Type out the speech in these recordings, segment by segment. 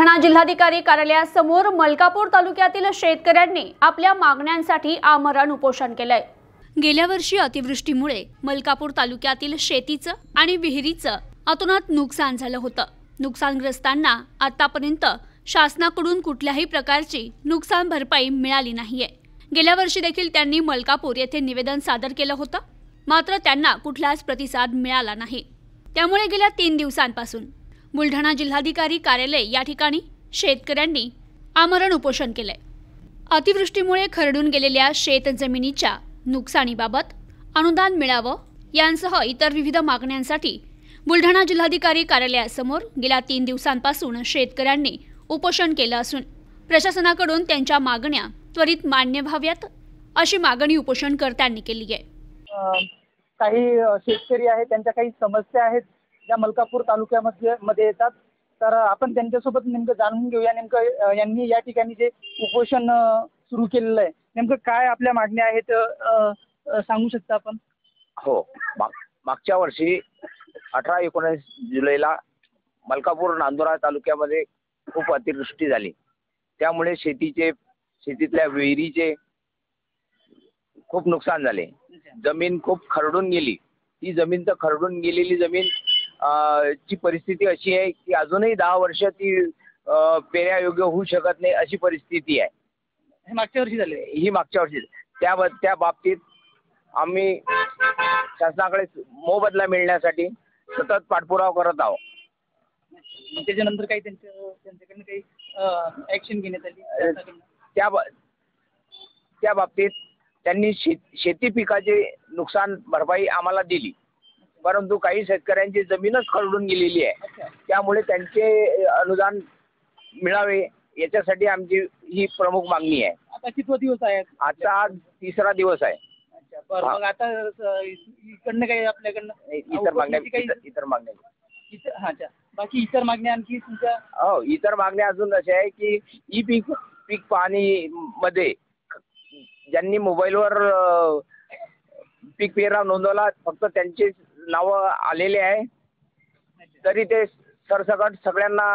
बुलढाणा जिल्हाधिकारी कार्यालयासमोर मलकापूर तालुक्यातील शेतकऱ्यांनी आपल्या मागण्यांसाठी आमरण उपोषण केलंय। गेल्या वर्षी अतिवृष्टीमुळे मलकापूर तालुक्यातील शेतीचं आणि विहिरीचं अतोनात नुकसान झालं होतं। नुकसानग्रस्तांना आतापर्यंत शासनाकडून कुठल्याही प्रकारची नुकसान भरपाई मिळाली नाहीये। गेल्या वर्षी देखील त्यांनी मलकापूर येथे निवेदन सादर केलं होतं, मात्र त्यांना कुठलाच प्रतिसाद मिळाला नाही। त्यामुळे गेल्या 3 दिवसांपासून बुलढाणा जिल्हाधिकारी कार्यालय या ठिकाणी शेतकऱ्यांनी आमरण उपोषण केलंय। अतिवृष्टीमुळे खरडून गेलेल्या शेत जमिनीच्या नुकसानीबाबत अनुदान मिळावं यांसह इतर विविध मागण्यांसाठी बुलढाणा जिल्हाधिकारी कार्यालयासमोर गेल्या 3 दिवसांपासून शेतकऱ्यांनी उपोषण केलं असून प्रशासनाकडून त्यांच्या मागण्या त्वरित मान्य व्हाव्यात अशी मागणी उपोषणकर्त्यांनी केली आहे। काही शेतकरी आहेत, त्यांच्या काही समस्या आहेत ज्या मलकापूर तालुक्यामध्ये येतात, तर आपण त्यांच्यासोबत नेमकं जाणून घेऊया नेमकं यांनी या ठिकाणी जे उपोषण सुरू केलेलं आहे नेमकं काय आपल्या मागण्या आहेत सांगू शकता आपण? हो, मागच्या वर्षी 18-19 जुलैला मलकापूर नांदुरा तालुक्यामध्ये खूप अतिवृष्टी झाली। त्यामुळे शेतीतल्या विहिरीचे खूप नुकसान झाले। जमीन खूप खरडून गेली। ती जमीन तर खरडून गेलेली जमीन ची परिस्थिती अशी आहे की अजूनही 10 वर्ष ती पेरण्यायोग्य होऊ शकत नाही अशी परिस्थिती आहे। हे मागच्या वर्षी झाले? ही मागच्या वर्षी। त्या बाबतीत आम्ही शासनाकडे मोबदला मिळण्यासाठी सतत पाठपुरावा करत आहोत। त्याच्यानंतर काही त्यांच्याकडून काही ॲक्शन घेण्यात आली? त्या बाबतीत त्यांनी शेती पिकाचे नुकसान भरपाई आम्हाला दिली, परंतु काही शेतकऱ्यांची जमीनच खरडून गेलेली आहे। त्यामुळे त्यांचे अनुदान मिळावे याच्यासाठी आमची ही प्रमुख मागणी आहे। आता कितवा दिवस आहे? आज 3रा दिवस आहे। मग आता इकडनं काही आपल्याकडनं इतर मागण्या बाकी इतर मागण्या आणखी तुमच्या? हो, इतर मागण्या अजून अशा आहे की ई पीक पाहणी मध्ये ज्यांनी मोबाईलवर पीक पेरा नोंदवला, फक्त त्यांचे नाव आलेले आहे, तरी ते सरसकट सगळ्यांना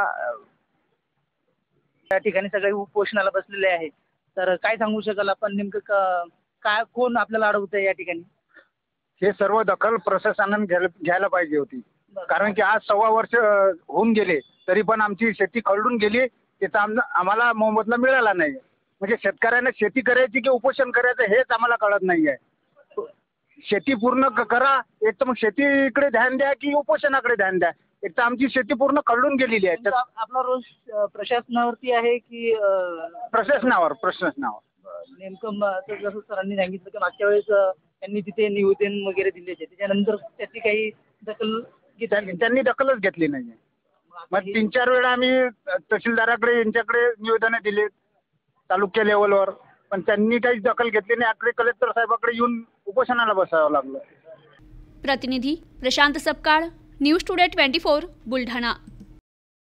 त्या ठिकाणी सगळे उपोषणाला बसलेले आहे। तर काय सांगू शकाल आपण नेमकं काय कोण आपल्याला अडवतंय या ठिकाणी? हे सर्व दखल प्रशासनाने घ्यायला पाहिजे होती, कारण की आज 1.25 वर्ष होऊन गेले तरी पण आमची शेती खरडून गेली, त्याचा आम्हाला मोबदला मिळाला नाही। म्हणजे शेतकऱ्यांना शेती करायची की उपोषण करायचं हेच आम्हाला कळत नाही आहे। शेती पूर्ण करा, एक तर मग शेतीकडे ध्यान द्या की उपोषणाकडे ध्यान द्या। एक तर आमची शेती पूर्ण खरडून गेलेली आहे। आपला रोष प्रशासनावरती आहे की प्रशासनावर? नेमकं जसं सरांनी सांगितलं की मागच्या वेळेस त्यांनी तिथे निवेदन वगैरे दिले, त्याच्यानंतर त्याची काही दखल त्यांनी दखलच घेतली नाही। मग 3-4 वेळा आम्ही तहसीलदाराकडे यांच्याकडे निवेदन दिले तालुक्या लेवलवर, पण त्यांनी काहीच दखल घेतली नाही। आकडे कलेक्टर साहेबाकडे येऊन उपोषणाला बसावं लागलं। प्रतिनिधी प्रशांत सपकाळ, न्यूज टुडे 24, बुलढाणा।